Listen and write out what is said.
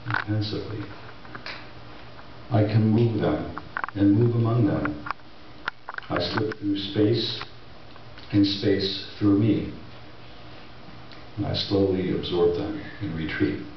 intensively. I can move them and move among them. I slip through space and space through me. And I slowly absorb them and retreat.